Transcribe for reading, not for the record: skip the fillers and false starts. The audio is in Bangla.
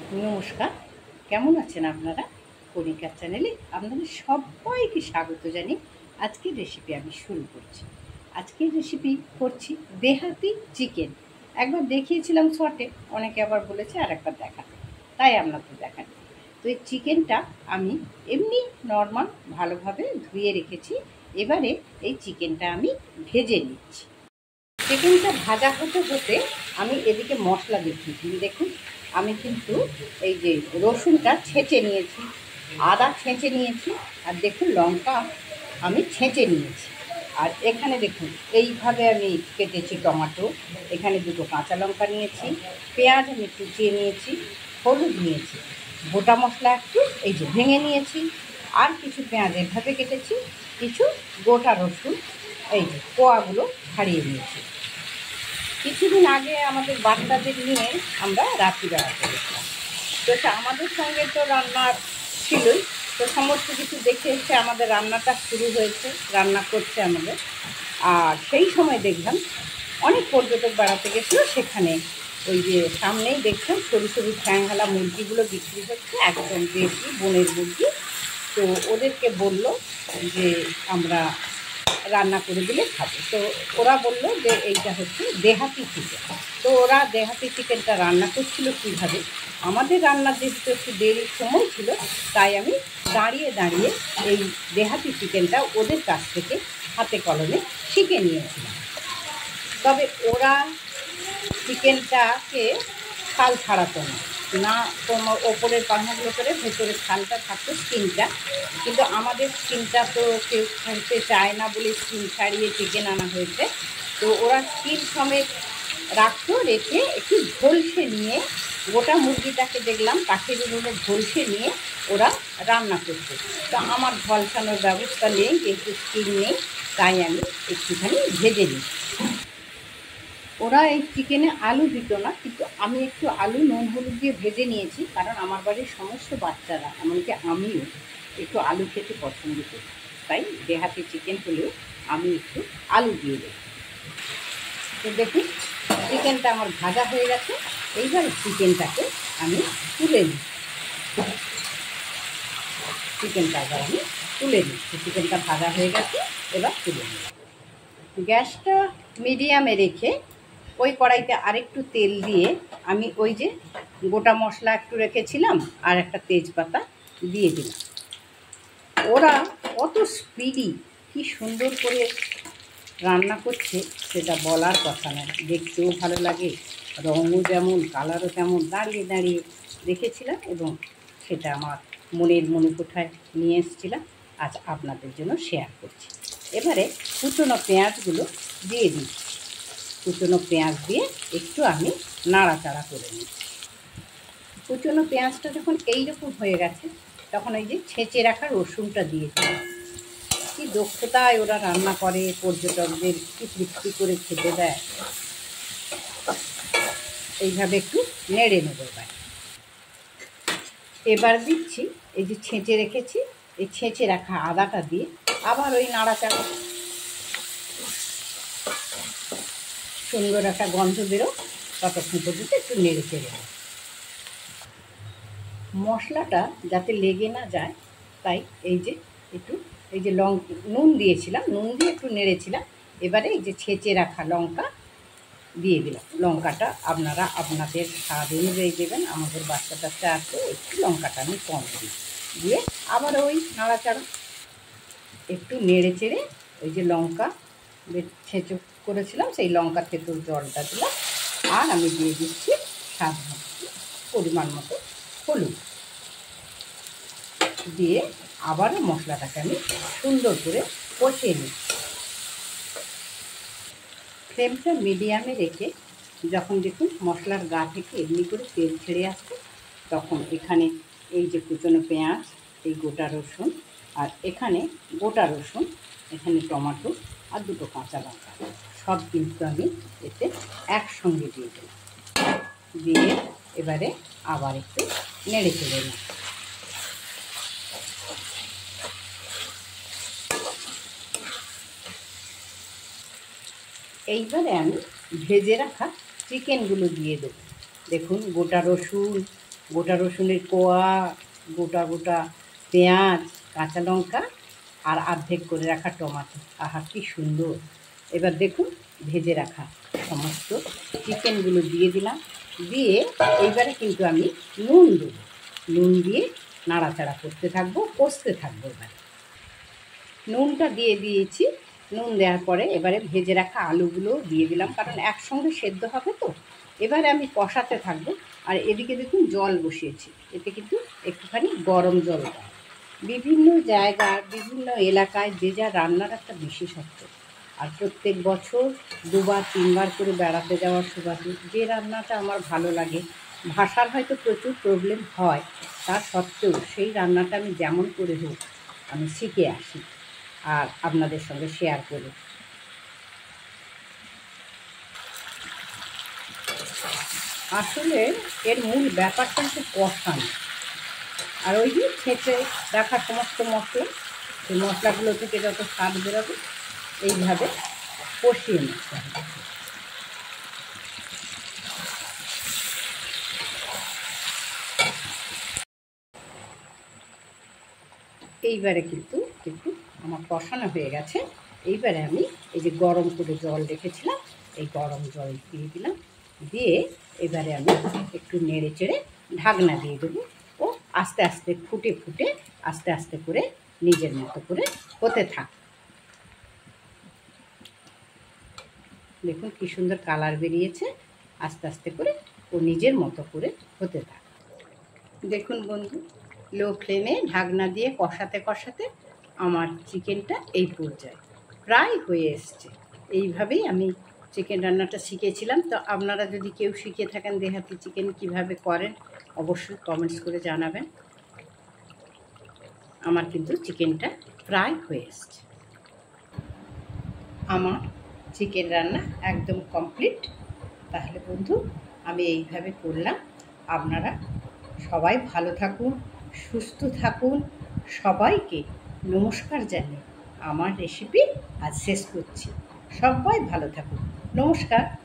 নমস্কার, কেমন আছেন আপনারা? কণিকার চ্যানেলে আপনাদের সবাইকে স্বাগত জানিয়ে আজকের রেসিপি আমি শুরু করছি। আজকের রেসিপি করছি দেহাতি চিকেন। একবার দেখিয়েছিলাম শর্টে, অনেকে আবার বলেছে আর একবার দেখাতে, তাই আপনাদের দেখাচ্ছি। তো এই চিকেনটা আমি এমনি নর্মাল ভালোভাবে ধুয়ে রেখেছি। এবারে এই চিকেনটা আমি ভেজে নিচ্ছি। চিকেনটা ভাজা হতে হতে আমি এদিকে মশলা দেখিয়েছি। দেখুন, আমি কিন্তু এই যে রসুনটা ছেঁচে নিয়েছি, আদা ছেঁচে নিয়েছি, আর দেখুন লঙ্কা আমি ছেঁচে নিয়েছি। আর এখানে দেখুন এইভাবে আমি কেটেছি টমেটো, এখানে দুটো কাঁচা লঙ্কা নিয়েছি, পেঁয়াজ আমি কুচিয়ে নিয়েছি, হলুদ নিয়েছি, গোটা মশলা একটু এই যে ভেঙে নিয়েছি, আর কিছু পেঁয়াজ এভাবে কেটেছি, কিছু গোটা রসুন এই যে কোয়াগুলো ছাড়িয়ে নিয়েছি। কিছুদিন আগে আমাদের বাচ্চাদের নিয়ে আমরা রাত্রি বেড়াতে গেছিলাম। তো আমাদের সঙ্গে তো রান্নার ছিলই, তো সমস্ত কিছু দেখে এসে আমাদের রান্নাটা শুরু হয়েছে, রান্না করছে আমাদের। আর সেই সময় দেখলাম অনেক পর্যটক বেড়াতে গেছিলো, সেখানে ওই যে সামনেই দেখছেন সরু সরু ঠ্যাংহালা মুরগিগুলো বিক্রি হচ্ছে, একদম দেশি বনের মুরগি। তো ওদেরকে বলল যে আমরা রান্না করে দিলে খাবে। তো ওরা বললো যে এইটা হচ্ছে দেহাতি চিকেন। তো ওরা দেহাতি চিকেনটা রান্না করছিল কীভাবে, আমাদের রান্নার যেহেতু একটু দেরির সময় ছিল, তাই আমি দাঁড়িয়ে দাঁড়িয়ে এই দেহাতি চিকেনটা ওদের কাছ থেকে হাতে কলমে শিখে নিয়েছিলাম। তবে ওরা চিকেনটাকে ছাল ছাড়াতো না, তোমার ওপরের পাখাগুলো করে ভেতরের ছালটা থাকতো, স্কিনটা। কিন্তু আমাদের স্কিনটা তো কেউ খেতে চায় না বলে স্কিন ছাড়িয়ে চিকেন আনা হয়েছে। তো ওরা স্কিন সমেত রাখতো, রেখে একটু ঝলসে নিয়ে গোটা মুরগিটাকে দেখলাম কাঠের উনুনে ঝলসে নিয়ে ওরা রান্না করতো। তো আমার ঝলসানোর ব্যবস্থা নেই, যেহেতু স্কিন নেই, তাই আমি একটুখানি ভেজে নিই। ওরা এই চিকেনে আলু দিত না, কিন্তু আমি একটু আলু নুন হলুদ দিয়ে ভেজে নিয়েছি, কারণ আমার বাড়ির সমস্ত বাচ্চারা, এমনকি আমিও একটু আলু খেতে পছন্দ করি। তাই দেহাতি চিকেন হলেও আমি একটু আলু দিয়ে দেব। তো দেখুন, চিকেনটা আমার ভাজা হয়ে গেছে। এইবার চিকেনটাকে আমি তুলে নিই। চিকেনটা আবার আমি তুলে নিই। চিকেনটা ভাজা হয়ে গেছে, এবার তুলে নিই। গ্যাসটা মিডিয়ামে রেখে ওই কড়াইতে আরেকটু তেল দিয়ে আমি ওই যে গোটা মশলা একটু রেখেছিলাম আর একটা তেজপাতা দিয়ে দিলাম। ওরা অত স্পিডি কি সুন্দর করে রান্না করছে সেটা বলার কথা নয়, দেখতেও ভালো লাগে, রঙও যেমন, কালারও তেমন। দাঁড়িয়ে দাঁড়িয়ে দেখেছিলাম এবং সেটা আমার মনিকোঠায় নিয়ে এসেছিলাম, আজ আপনাদের জন্য শেয়ার করছি। এবারে কুচনো পেঁয়াজগুলো দিয়ে দিচ্ছি। কুচনো পেঁয়াজ দিয়ে একটু আমি নাড়াচাড়া করে নিচ্ছি। কুচনো পেঁয়াজটা যখন এইরকম হয়ে গেছে, তখন ওই যে ছেঁচে রাখা রসুনটা দিয়ে দিই। কী দক্ষতায় ওরা রান্না করে, পর্যটকদের কী তৃপ্তি করে খেতে দেয়। এইভাবে একটু নেড়ে নেব। এবার দিচ্ছি এই যে ছেঁচে রেখেছি, এই ছেঁচে রাখা আদাটা দিয়ে আবার ওই নাড়াচাড়া, সুন্দর একটা গন্ধ বেরো ততক্ষণ পর্যন্ত একটু নেড়ে চেড়ে নেব। মশলাটা যাতে লেগে না যায়, তাই এই যে একটু এই যে নুন দিয়েছিলাম, নুন দিয়ে একটু নেড়েছিলাম। এবারে এই যে ছেঁচে রাখা লঙ্কা দিয়ে দিলাম। লঙ্কাটা আপনারা আপনাদের স্বাদ অনুযায়ী দেবেন। আমাদের বাচ্চা টাচ্চা আছে, একটু লঙ্কাটা আমি কম দিই। দিয়ে আবার ওই নাড়াচাড়া একটু নেড়ে চেড়ে ওই যে লঙ্কা ছেঁচো করেছিলাম, সেই লঙ্কা থেঁতোর জলটা দিলাম। আর আমি দিয়ে দিচ্ছি স্বাদ পরিমাণ মতো হলুদ দিয়ে আবারও মশলাটাকে আমি সুন্দর করে কষিয়ে নিই। ফ্লেমটা মিডিয়ামে রেখে যখন দেখুন মশলার গা থেকে এমনি করে তেল ছেড়ে আসছে, তখন এখানে এই যে কুচনো পেঁয়াজ, এই গোটা রসুন, আর এখানে গোটা রসুন, এখানে টমেটো আর দুটো কাঁচা লঙ্কা, সব কিন্তু আমি এতে একসঙ্গে দিয়ে দিলাম। দিয়ে এবারে আবার একটু নেড়ে চেড়ে নিই। এইবারে আমি ভেজে রাখা চিকেনগুলো দিয়ে দেবো। দেখুন গোটা রসুন, গোটা রসুনের কোয়া, গোটা গোটা পেঁয়াজ, কাঁচা লঙ্কা আর অর্ধেক করে রাখা টমেটো। আহা কি সুন্দর! এবার দেখুন ভেজে রাখা সমস্ত চিকেনগুলো দিয়ে দিলাম। দিয়ে এইবারে কিন্তু আমি নুন দেবো। নুন দিয়ে নাড়াচাড়া করতে থাকবো, কষতে থাকবো। এবার নুনটা দিয়ে দিয়েছি। নুন দেওয়ার পরে এবারে ভেজে রাখা আলুগুলো দিয়ে দিলাম, কারণ একসঙ্গে সেদ্ধ হবে তো। এবারে আমি কষাতে থাকবো। আর এদিকে দেখুন জল বসিয়েছি, এতে কিন্তু একটুখানি গরম জল দেয়। বিভিন্ন জায়গার বিভিন্ন এলাকায় যে যা রান্নার একটা বিশেষত্ব। আর প্রত্যেক বছর 2-3বার করে বেড়াতে যাওয়ার সুবাদে যে রান্নাটা আমার ভালো লাগে, ভাষার হয়তো প্রচুর প্রবলেম হয়, তা সত্ত্বেও সেই রান্নাটা আমি যেমন করে হোক আমি শিখে আসি আর আপনাদের সঙ্গে শেয়ার করি। আসলে এর মূল ব্যাপারটা হচ্ছে কষানো। আর ওই যে ছেঁচে রাখা সমস্ত মশলা, সেই মশলাগুলো থেকে যত স্বাদ বেরোবে এইভাবে কষিয়ে নিতে হবে। এইবারে কিন্তু একটু আমার কষানো হয়ে গেছে। এইবারে আমি এই যে গরম করে জল রেখেছিলাম, এই গরম জল দিয়ে দিলাম। দিয়ে এবারে আমি একটু নেড়ে চেড়ে ঢাকনা দিয়ে দেবো। ও আস্তে আস্তে ফুটে ফুটে আস্তে আস্তে করে নিজের মতো করে হতে থাক। দেখুন কি সুন্দর কালার বেরিয়েছে। আস্তে আস্তে করে ও নিজের মতো করে হতে থাক। দেখুন বন্ধু, লো ফ্লেমে ঢাকনা দিয়ে কষাতে কষাতে আমার চিকেনটা এই পর্যায়ে প্রায় হয়ে এসছে। এইভাবেই আমি চিকেন রান্নাটা শিখেছিলাম। তো আপনারা যদি কেউ শিখে থাকেন দেহাতি চিকেন কিভাবে করেন, অবশ্যই কমেন্টস করে জানাবেন। আমার কিন্তু চিকেনটা প্রায় হয়ে এসছে। আমার চিকেন রান্না একদম কমপ্লিট। তাহলে বন্ধু আমি এইভাবে করলাম। আপনারা সবাই ভালো থাকুন, সুস্থ থাকুন। সবাইকে নমস্কার জানিয়ে আমার রেসিপি আজ শেষ করছি। সবাই ভালো থাকুন। নমস্কার।